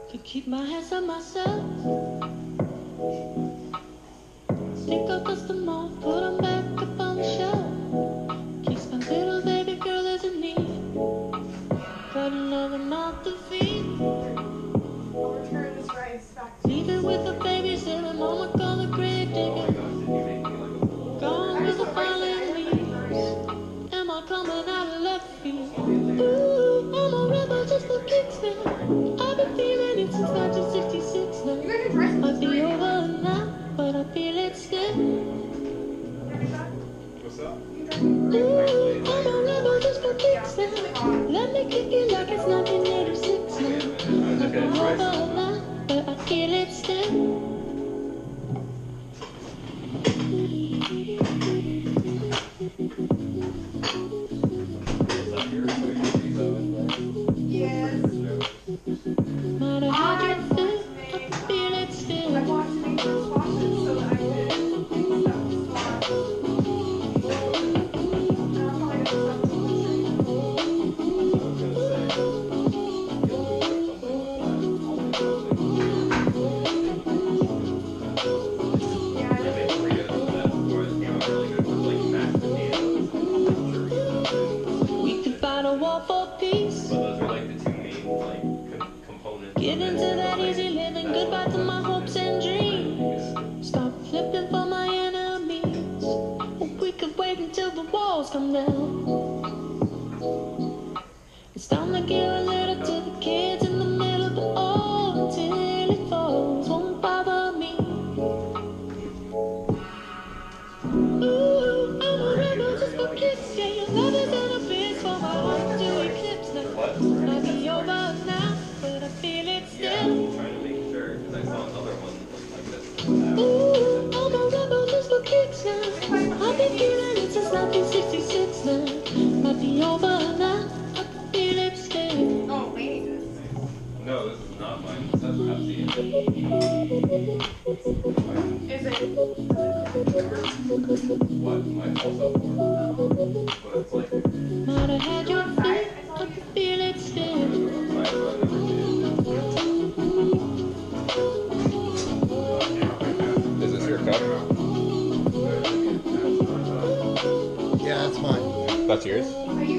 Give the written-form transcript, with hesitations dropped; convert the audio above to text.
Could keep my hands on myself. Think I'll dust them off, put them back up on the shelf. Kiss my little baby girl is in need. Got another mouth to feed. Leave it with the babysitter, mama call the grave digger. Gone with the falling leaves. Am I coming out of left field? Ooh, I'm a rebel just for kicks now. I've been feeling it since 1966 now. Might be over now, but I feel it still. What's up? Ooh, I'm a rebel just for kicks now. Let me kick it like it's 1986 now. Might be over now, but I feel it still. Yes. Might have had your fit, I can feel it still. I watched the first watch it so that I didn't think that was smart. Now I'm probably gonna yeah, I know. We could fight a war for peace. But those are like the two main components. Give into that easy living, goodbye to my hopes and dreams. Stop flipping for my enemies. We could wait until the walls come down. It's time to give a little to the kids in the middle, but oh, till it falls, won't bother me. Ooh, I'm a rebel just for kicks. Yeah, your love is in a fist for my heart to eclipse now. Might be over now, but I feel it Yeah, still. I'm trying to make sure, because I saw another one like this. Ooh, I'm a rebel just for kicks now. I've been feeling it since 1966 now. Might be over now, I can feel it still. Oh, wait. No, this is not mine. That's Pepsi. Is it? What? Mine also for. But it's like, Might have had your fit, I can feel it still. mine's I never did. Is this your cup? Yeah, that's mine. That's yours? Are you